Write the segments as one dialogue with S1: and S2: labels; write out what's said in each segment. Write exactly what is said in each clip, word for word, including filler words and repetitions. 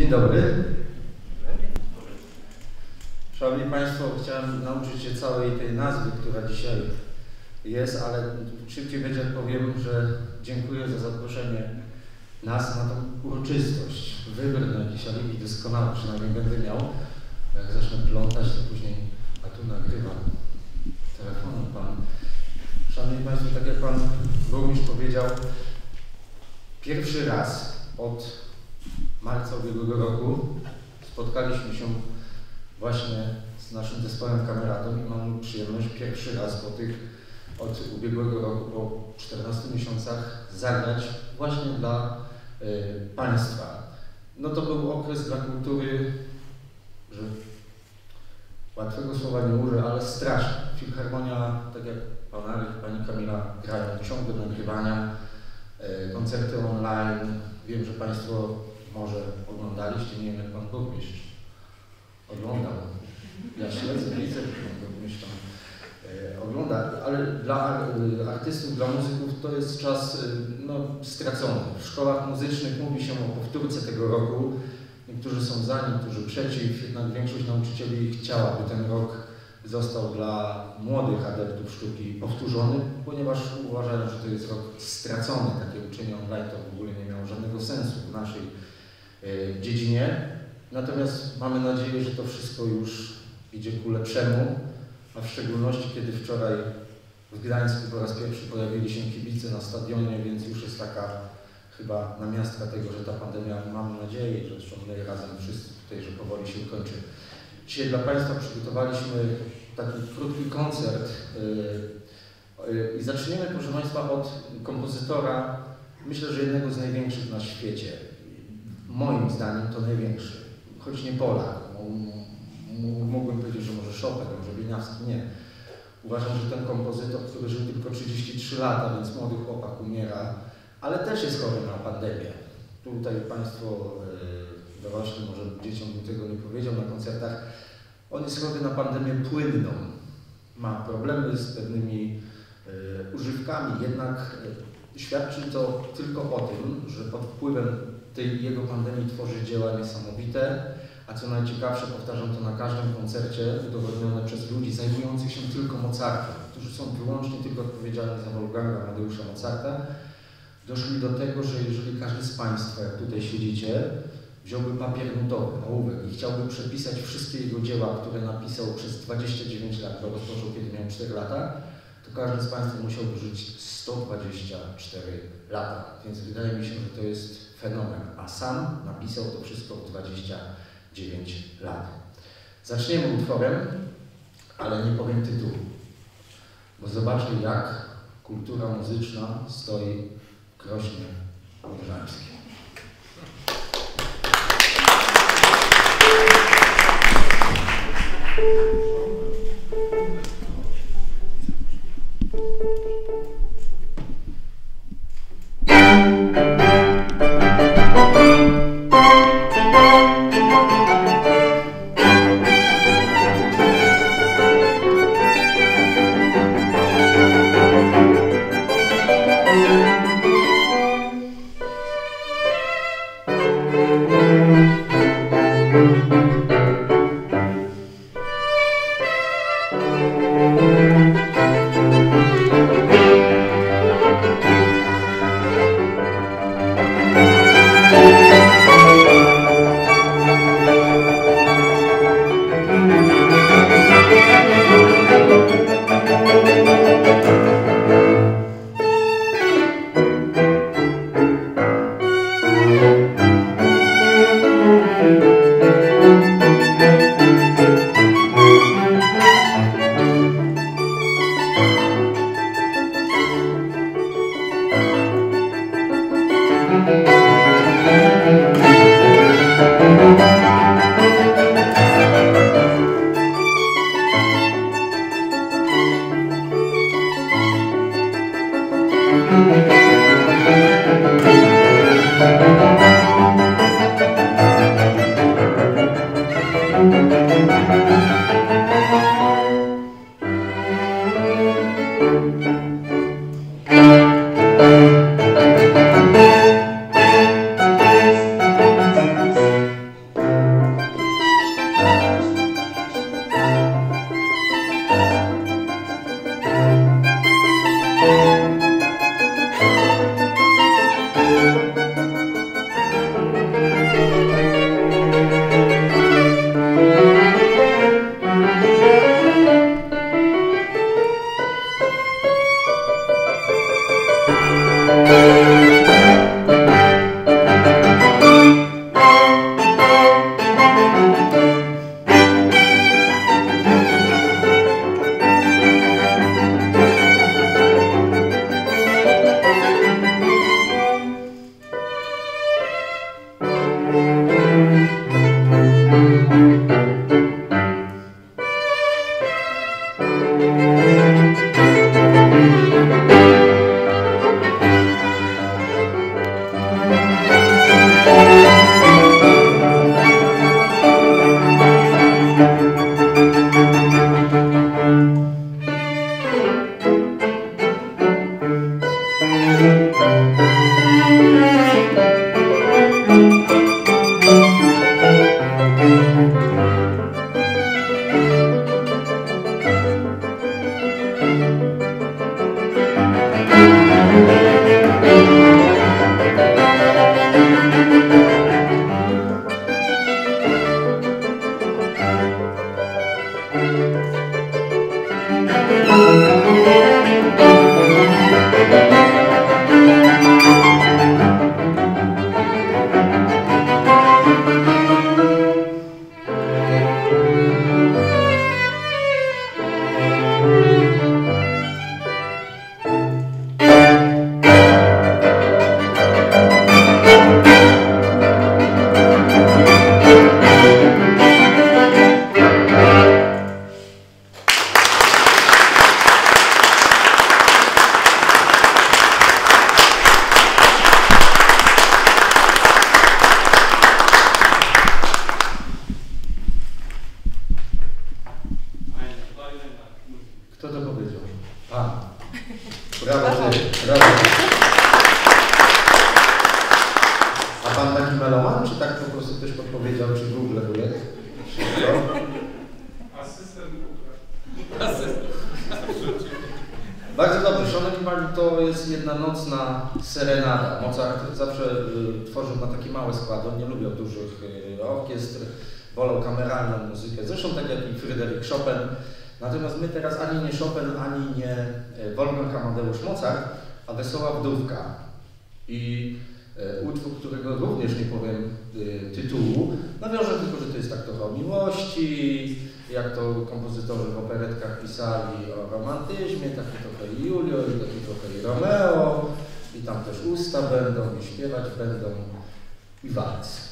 S1: Dzień dobry. Szanowni Państwo, chciałem nauczyć się całej tej nazwy, która dzisiaj jest, ale szybciej będzie powiem, że dziękuję za zaproszenie nas na tą uroczystość. Wybór na jakiś alibi doskonały, przynajmniej będę miał. Jak zacznę plątać, to później, a tu nagrywam telefonem Pan. Szanowni Państwo, tak jak Pan Burmistrz powiedział, pierwszy raz od marca ubiegłego roku spotkaliśmy się właśnie z naszym zespołem Kameratą i mam przyjemność pierwszy raz po tych od ubiegłego roku, po czternastu miesiącach zagrać właśnie dla y, Państwa. No to był okres dla kultury, że łatwego słowa nie użyję, ale straszny. Filharmonia, tak jak Pan Arek, Pani Kamila grają ciągle nagrywania, y, koncerty online. Wiem, że Państwo może oglądaliście, nie wiem jak Pan Burmistrz oglądał. Ja śledzę, widzę, że Pan Burmistrz tam e, ogląda, ale dla e, artystów, dla muzyków to jest czas e, no, stracony. W szkołach muzycznych mówi się o powtórce tego roku. Niektórzy są za, niektórzy przeciw, jednak większość nauczycieli chciałaby ten rok został dla młodych adeptów sztuki powtórzony, ponieważ uważają, że to jest rok stracony. Takie uczenie online to w ogóle nie miało żadnego sensu w naszej e, dziedzinie. Natomiast mamy nadzieję, że to wszystko już idzie ku lepszemu, a w szczególności kiedy wczoraj w Gdańsku po raz pierwszy pojawili się kibice na stadionie, więc już jest taka chyba namiastka tego, że ta pandemia, mamy nadzieję, że zresztą my razem wszyscy tutaj, że powoli się kończy. Dzisiaj dla Państwa przygotowaliśmy taki krótki koncert yy, yy, i zaczniemy, proszę Państwa, od kompozytora, myślę, że jednego z największych na świecie. Moim zdaniem to największy, choć nie Polak. Mógłbym powiedzieć, że może Chopin, może Wieniawski, nie. Uważam, że ten kompozytor, który żył tylko trzydzieści trzy lata, więc młody chłopak umiera, ale też jest chory na pandemię. Tutaj Państwo yy, dorośli, może dzieciom bym tego nie powiedział na koncertach, on jest chory na pandemię płynną. Ma problemy z pewnymi yy, używkami, jednak yy, świadczy to tylko o tym, że pod wpływem tej jego pandemii tworzy dzieła niesamowite, a co najciekawsze, powtarzam to na każdym koncercie, udowodnione przez ludzi zajmujących się tylko Mozartem, którzy są wyłącznie tylko odpowiedzialni za Wolfganga Amadeusza Mozarta, doszli do tego, że jeżeli każdy z Państwa, jak tutaj siedzicie, wziąłby papier nutowy, ołówek i chciałby przepisać wszystkie jego dzieła, które napisał przez dwadzieścia dziewięć lat, bo rozpoczął kiedy miał cztery lata, to każdy z Państwa musiałby żyć sto dwadzieścia cztery lata. Więc wydaje mi się, że to jest fenomen. A sam napisał to wszystko w dwadzieścia dziewięć lat. Zaczniemy utworem, ale nie powiem tytułu, bo zobaczę, jak kultura muzyczna stoi w Krośnie Odrzańskiej. Kto to powiedział? Pan. Brawo, ty. Brawo. A pan taki meloman, czy tak po prostu ktoś podpowiedział, czy Google jest?
S2: Asystent
S1: Bardzo dobrze. Szanowni Państwo, to jest jedna nocna serenada. Mozart zawsze y, tworzył na takie małe składy. On nie lubił dużych y, orkiestr, wolał kameralną muzykę. Zresztą tak jak i Fryderyk Chopin. Natomiast my teraz ani nie Chopin, ani nie Wolfgang Amadeusz Mozart, a Wesoła Wdówka. I e, utwór, którego również nie powiem e, tytułu, nawiążę tylko, że to jest tak trochę o miłości, jak to kompozytorzy w operetkach pisali o romantyzmie, taki trochę i Julio, i taki trochę i Romeo, i tam też usta będą, i śpiewać będą, i walc.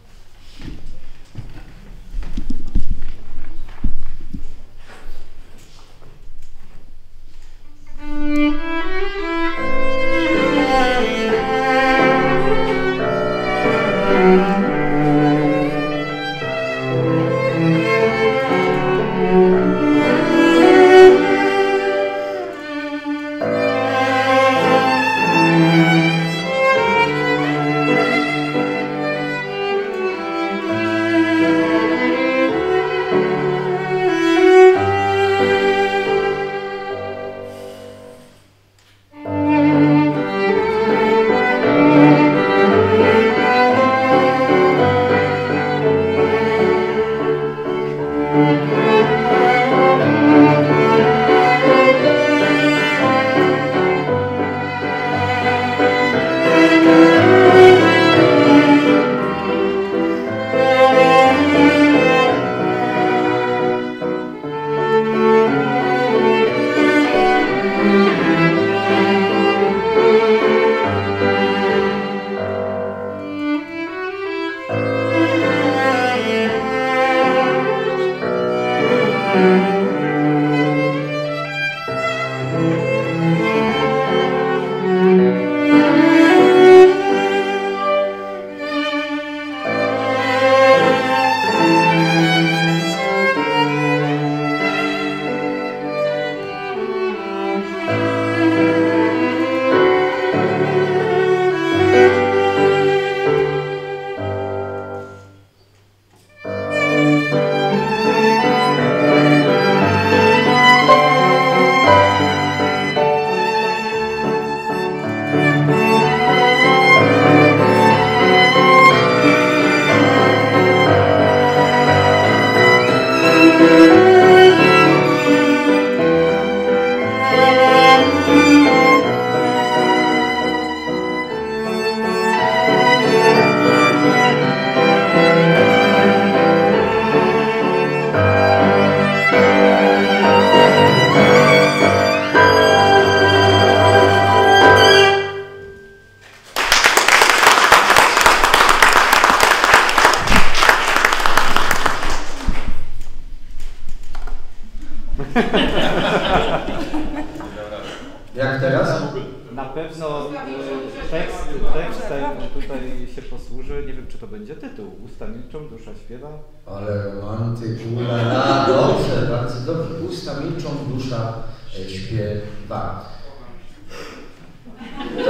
S1: Jak teraz?
S3: Na pewno tekst, tekst ten tutaj się posłuży, nie wiem czy to będzie tytuł. Usta milczą, dusza śpiewa.
S1: Ale romantyk, ula, dobrze, bardzo dobrze. Usta milczą, dusza śpiewa. To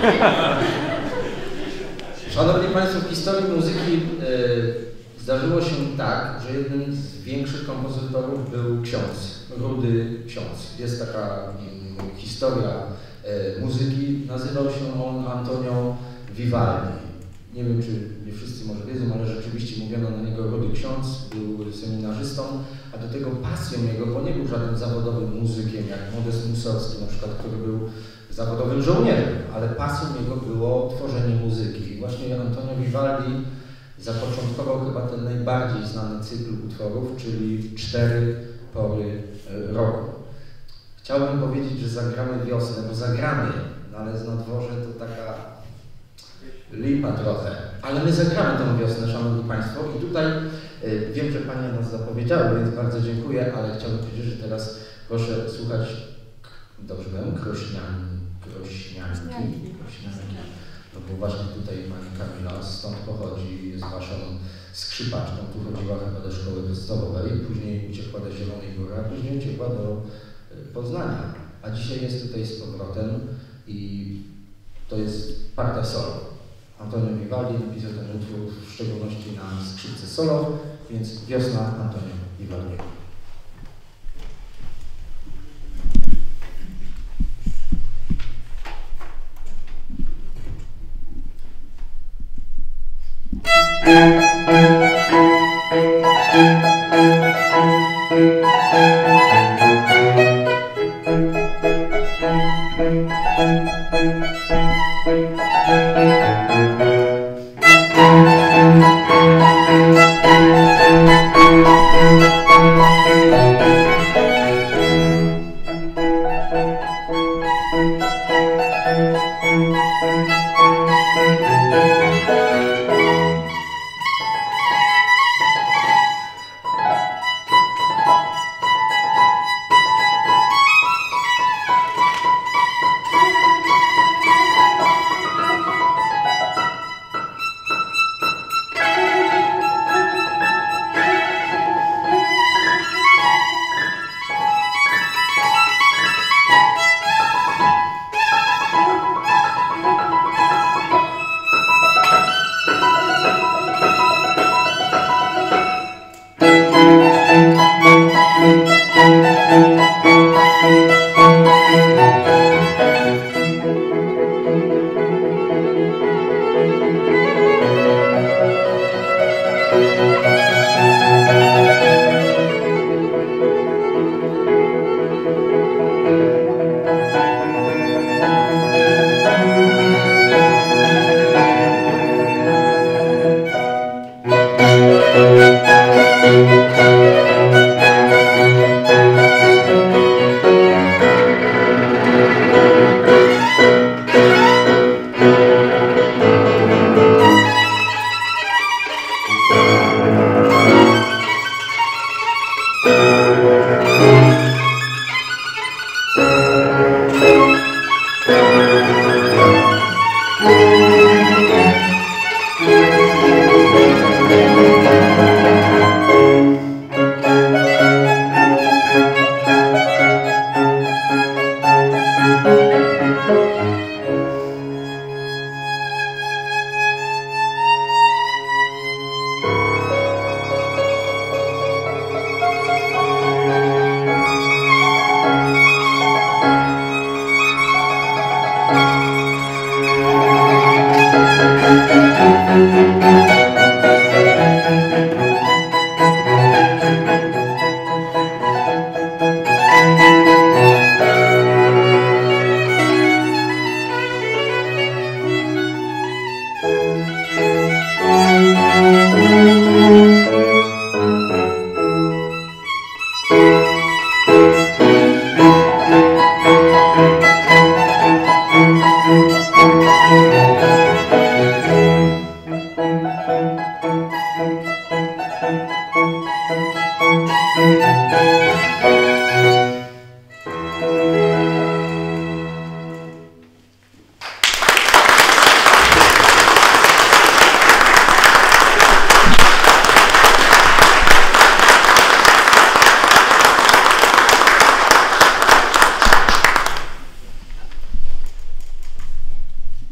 S1: Szanowni Państwo, w historii muzyki e, zdarzyło się tak, że jednym z większych kompozytorów był ksiądz, Rudy Ksiądz. Jest taka mm, historia e, muzyki, nazywał się on Antonio Vivaldi. Nie wiem, czy nie wszyscy może wiedzą, ale rzeczywiście mówiono na niego Rudy Ksiądz, był seminarzystą, a do tego pasją jego, bo nie był żadnym zawodowym muzykiem, jak Modest Mussorgsky na przykład, który był zawodowym żołnierzem, ale pasją jego było tworzenie muzyki. I właśnie Antonio Vivaldi zapoczątkował chyba ten najbardziej znany cykl utworów, czyli cztery pory roku. Chciałbym powiedzieć, że zagramy wiosnę, bo zagramy, no ale na dworze to taka lipa trochę, ale my zagramy tą wiosnę, Szanowni Państwo, i tutaj y, wiem, że Panie nas zapowiedziały, więc bardzo dziękuję, ale chciałbym powiedzieć, że teraz proszę słuchać, dobrze mówię, krośniani, krośnianki, krośnianki, no bo właśnie tutaj Pani Kamila stąd pochodzi, jest Waszą skrzypaczką, tu chodziła chyba do szkoły podstawowej, później uciekła do Zielonej Góry, a później uciekła do y, Poznania, a dzisiaj jest tutaj z powrotem i to jest partia solo. Antonio Vivaldi napisał ten utwór w szczególności na skrzypce solo, więc wiosna Antonio Vivaldi.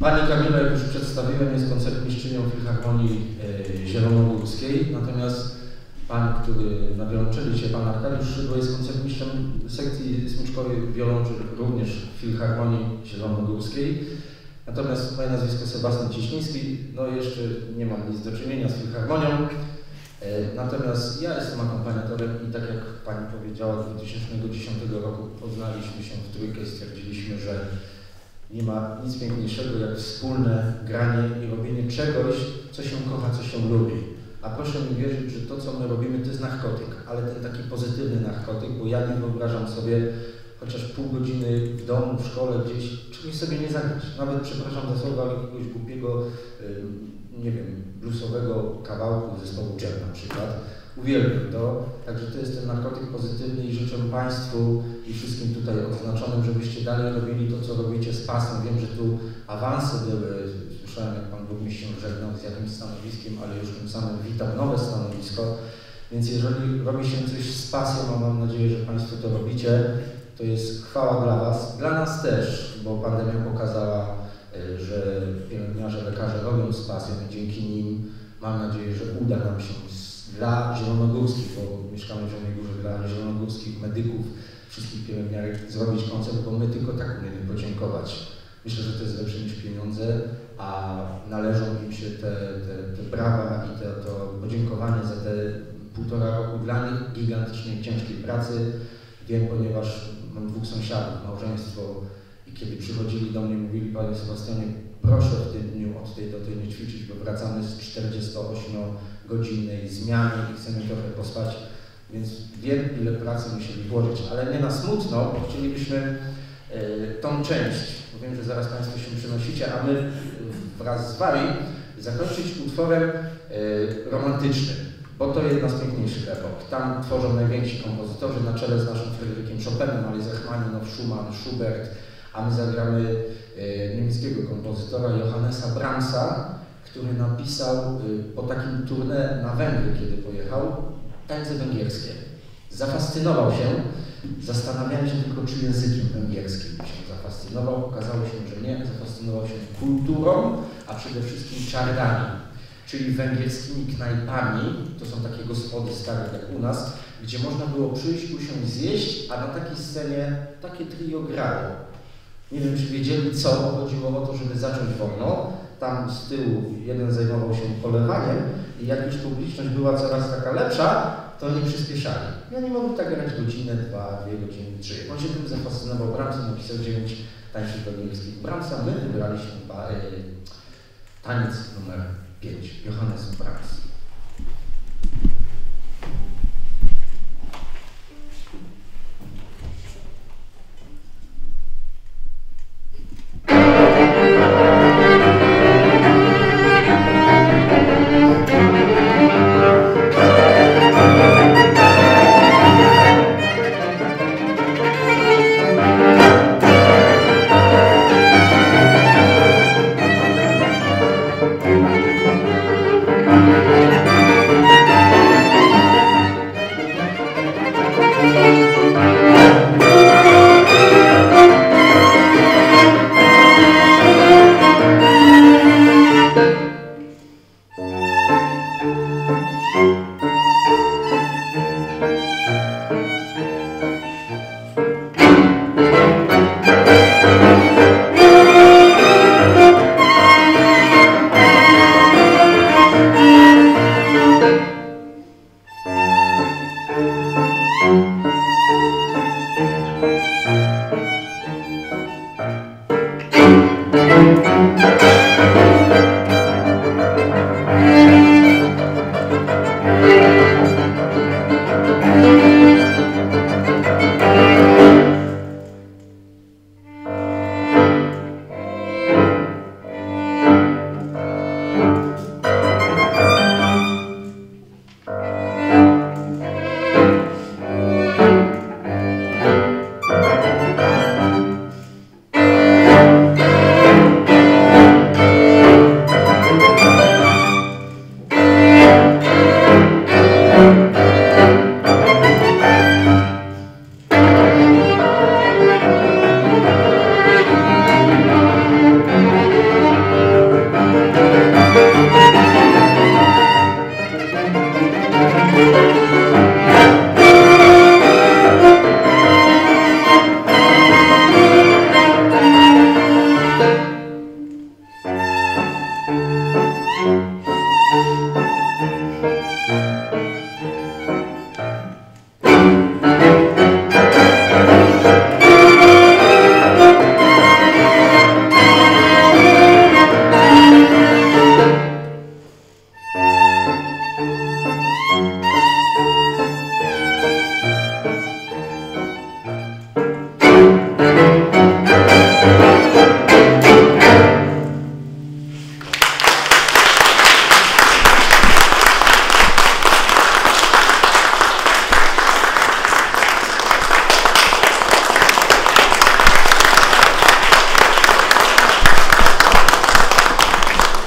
S1: Pani Kamila, jak już przedstawiłem, jest koncertmistrzynią Filharmonii Zielonogórskiej, natomiast pan, który na wiolonczeli się, pan Arkadiusz Szydło, jest koncertmistrzem sekcji smyczkowej wiolonczel również w Filharmonii Zielonogórskiej. Natomiast moje nazwisko Sebastian Cieśliński, no jeszcze nie mam nic do czynienia z Filharmonią. Natomiast ja jestem akompaniatorem i tak jak pani powiedziała, dwa tysiące dziesiątego roku poznaliśmy się w trójkę i stwierdziliśmy, że nie ma nic piękniejszego jak wspólne granie i robienie czegoś, co się kocha, co się lubi. A proszę mi wierzyć, że to, co my robimy, to jest narkotyk, ale ten taki pozytywny narkotyk, bo ja nie wyobrażam sobie chociaż pół godziny w domu, w szkole, gdzieś czegoś sobie nie zagrać. Nawet, przepraszam za słowo, ale jakiegoś głupiego, nie wiem, bluesowego kawałku zespołu jazz na przykład. Uwielbiam to, także to jest ten narkotyk pozytywny i życzę Państwu i wszystkim tutaj odznaczonym, żebyście dalej robili to, co robicie z pasją. Wiem, że tu awanse były, słyszałem, jak Pan Burmistrz się żegnał z jakimś stanowiskiem, ale już tym samym witał nowe stanowisko, więc jeżeli robi się coś z pasją, a mam nadzieję, że Państwo to robicie, to jest chwała dla Was, dla nas też, bo pandemia pokazała, że pielęgniarze, lekarze robią z pasją i dzięki nim mam nadzieję, że uda nam się dla zielonogórskich, bo mieszkamy w Zielonej Górze, dla zielonogórskich medyków, wszystkich pielęgniarek zrobić koncert, bo my tylko tak umiemy podziękować. Myślę, że to jest lepsze niż pieniądze, a należą im się te, te, te brawa i te, to podziękowanie za te półtora roku dla nich gigantycznej, ciężkiej pracy. Wiem, ponieważ mam dwóch sąsiadów, małżeństwo i kiedy przychodzili do mnie, mówili: Panie Sebastianie, proszę w tym dniu od tej do tej nie ćwiczyć, bo wracamy z czterdziestoośmiogodzinnej zmiany i chcemy trochę pospać, więc wiem, ile pracy musieli włożyć, ale nie na smutno, bo chcielibyśmy y, tą część, bo wiem, że zaraz Państwo się przenosicie, a my wraz z Wami zakończyć utworem y, romantycznym, bo to jedna z piękniejszych epok. Tam tworzą najwięksi kompozytorzy, na czele z naszym Fryderykiem Chopinem, ale z Rachmaninow, Schumann, Schubert, a my zagramy y, niemieckiego kompozytora Johannesa Brahmsa, który napisał y, po takim tournée na Węgry, kiedy pojechał, tańce węgierskie. Zafascynował się, zastanawiałem się tylko, czy językiem węgierskim się zafascynował. Okazało się, że nie, zafascynował się kulturą, a przede wszystkim czardami, czyli węgierskimi knajpami. To są takie gospody stare jak u nas, gdzie można było przyjść, usiąść, zjeść, a na takiej scenie takie trio grało. Nie wiem, czy wiedzieli co, bo chodziło o to, żeby zacząć wolno. Tam z tyłu jeden zajmował się polewaniem i jak już publiczność była coraz taka lepsza, to oni przyspieszali. Ja nie mogli tak grać godzinę, dwa, dwie godziny, trzy. On się tym zafascynował. Brahms napisał dziewięć tańców węgierskich Brahmsa. My wybraliśmy ba, y, taniec numer pięć, Johannes Brahms.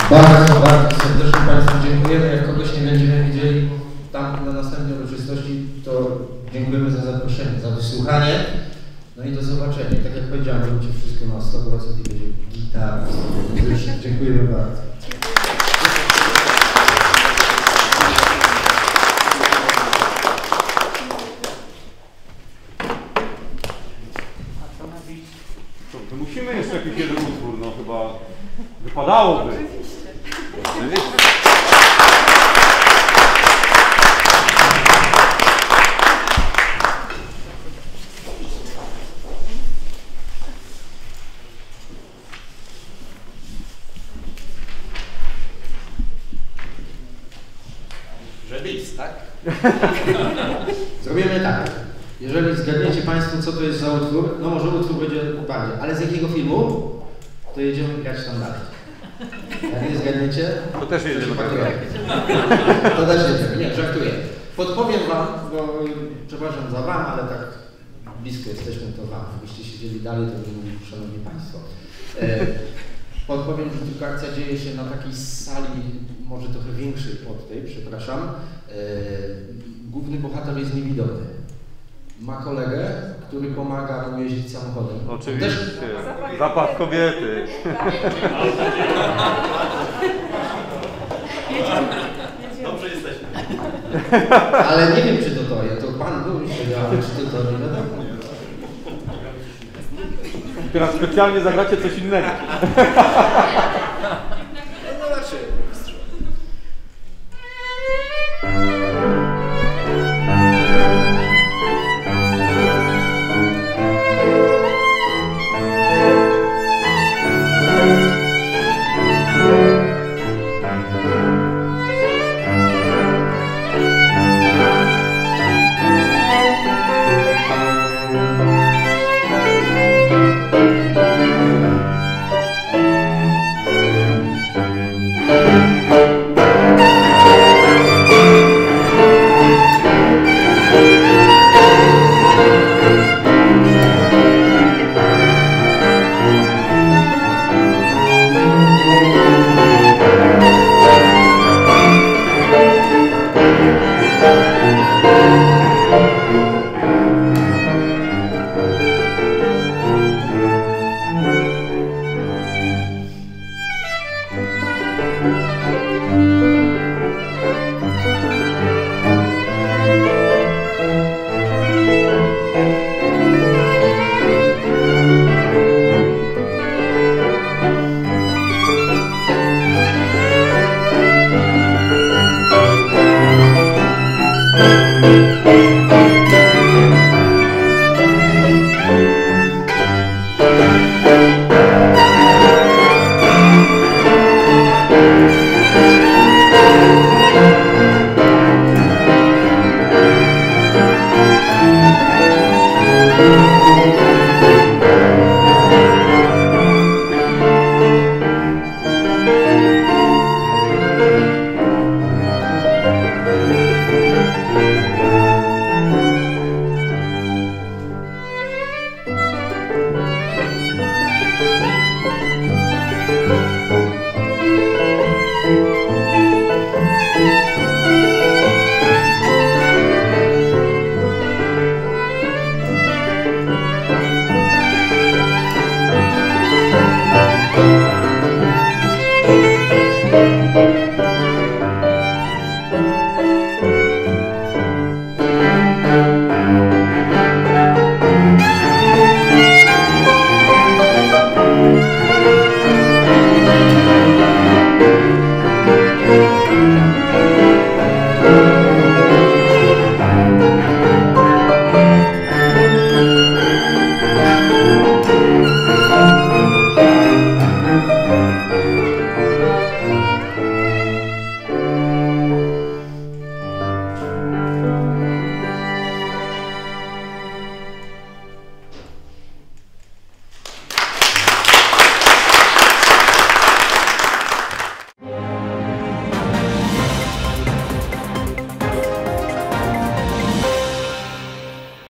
S1: Bardzo, bardzo serdecznie Państwu dziękujemy. Jak kogoś nie będziemy widzieli tam na następnej uroczystości, to dziękujemy za zaproszenie, za wysłuchanie. No i do zobaczenia. Tak jak powiedziałem, róbcie wszystko na sto procent i będzie gitara. Dziękujemy bardzo.
S2: To musimy jeszcze jakiś jeden utwór, no chyba wypadałoby. Oczywiście.
S1: Że bis, tak? Zrobimy tak. Jeżeli zgadniecie Państwo, co to jest za utwór, no może utwór będzie bardziej, ale z jakiego filmu, to jedziemy grać tam dalej. Jak nie zgadniecie,
S2: To też jedziemy.
S1: to też jedziemy. Nie, żartuję. Podpowiem Wam, bo przepraszam za Wam, ale tak blisko jesteśmy, to Wam. Gdybyście siedzieli dalej, to bym mówił, Szanowni Państwo. E, podpowiem, że tylko akcja dzieje się na takiej sali, może trochę większej od tej, przepraszam. E, główny bohater jest niewidomy. Ma kolegę, który pomaga mu jeździć samochodem.
S2: Oczywiście.
S1: Też...
S2: Zapach kobiety.
S4: Dobrze jesteśmy.
S1: Ale nie wiem, czy to to jest. To Pan był już ale czy to to nie wiadomo.
S2: Teraz specjalnie zagracie coś innego.